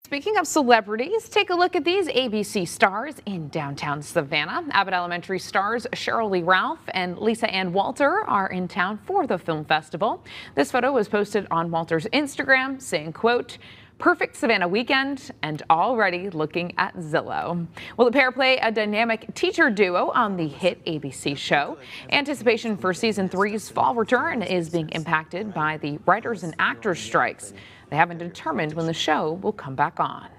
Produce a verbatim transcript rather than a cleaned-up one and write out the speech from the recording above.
Speaking of celebrities, take a look at these A B C stars in downtown Savannah. Abbott Elementary stars Cheryl Lee Ralph and Lisa Ann Walter are in town for the film festival. This photo was posted on Walter's Instagram saying, quote, "Perfect Savannah weekend and already looking at Zillow." Well, the pair play a dynamic teacher duo on the hit A B C show. Anticipation for season three's fall return is being impacted by the writers and actors strikes. They haven't determined when the show will come back on.